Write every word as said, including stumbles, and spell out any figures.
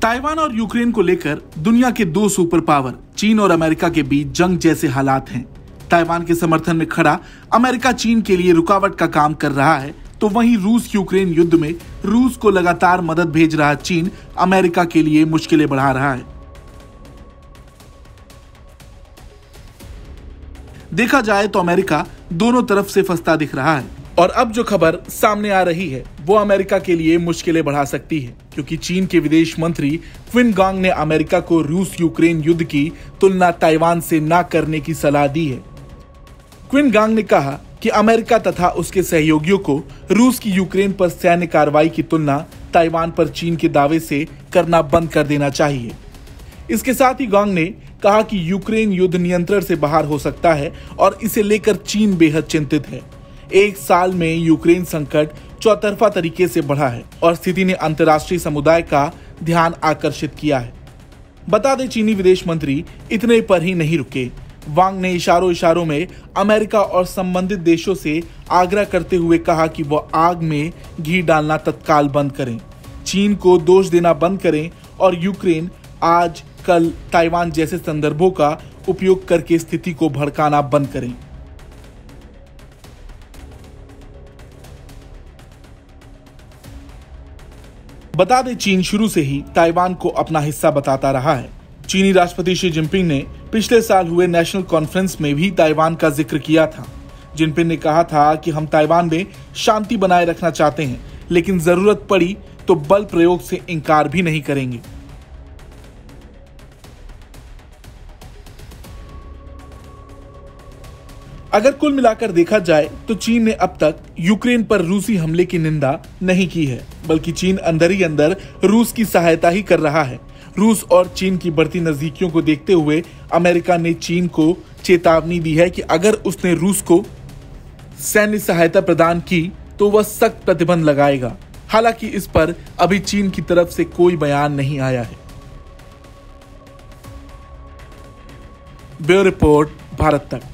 Taiwan और Ukraine को लेकर दुनिया के दो सुपर पावर चीन और अमेरिका के बीच जंग जैसे हालात हैं। ताइवान के समर्थन में खड़ा अमेरिका चीन के लिए रुकावट का काम कर रहा है, तो वहीं रूस यूक्रेन युद्ध में रूस को लगातार मदद भेज रहा चीन अमेरिका के लिए मुश्किलें बढ़ा रहा है। देखा जाए तो अमेरिका दोनों तरफ से फंसता दिख रहा है और अब जो खबर सामने आ रही है वो अमेरिका के लिए मुश्किलें बढ़ा सकती है, क्योंकि चीन के विदेश मंत्री क्विन गांग ने अमेरिका को रूस यूक्रेन युद्ध की तुलना ताइवान से न करने की सलाह दी है। क्विन गांग ने कहा कि अमेरिका तथा उसके सहयोगियों को रूस की यूक्रेन पर सैन्य कार्रवाई की तुलना ताइवान पर चीन के दावे से करना बंद कर देना चाहिए। इसके साथ ही गांग ने कहा कि यूक्रेन युद्ध नियंत्रण से बाहर हो सकता है और इसे लेकर चीन बेहद चिंतित है। एक साल में यूक्रेन संकट चौतरफा तरीके से बढ़ा है और स्थिति ने अंतर्राष्ट्रीय समुदाय का ध्यान आकर्षित किया है। बता दें, चीनी विदेश मंत्री इतने पर ही नहीं रुके। वांग ने इशारों इशारों में अमेरिका और संबंधित देशों से आग्रह करते हुए कहा कि वह आग में घी डालना तत्काल बंद करें, चीन को दोष देना बंद करें और यूक्रेन आज कल ताइवान जैसे संदर्भों का उपयोग करके स्थिति को भड़काना बंद करें। बता दें, चीन शुरू से ही ताइवान को अपना हिस्सा बताता रहा है। चीनी राष्ट्रपति शी जिनपिंग ने पिछले साल हुए नेशनल कॉन्फ्रेंस में भी ताइवान का जिक्र किया था। जिनपिंग ने कहा था कि हम ताइवान में शांति बनाए रखना चाहते हैं, लेकिन जरूरत पड़ी तो बल प्रयोग से इनकार भी नहीं करेंगे। अगर कुल मिलाकर देखा जाए तो चीन ने अब तक यूक्रेन पर रूसी हमले की निंदा नहीं की है, बल्कि चीन अंदर ही अंदर रूस की सहायता ही कर रहा है। रूस और चीन की बढ़ती नजदीकियों को देखते हुए अमेरिका ने चीन को चेतावनी दी है कि अगर उसने रूस को सैन्य सहायता प्रदान की तो वह सख्त प्रतिबंध लगाएगा। हालांकि इस पर अभी चीन की तरफ से कोई बयान नहीं आया है। ब्यूरो रिपोर्ट, भारत तक।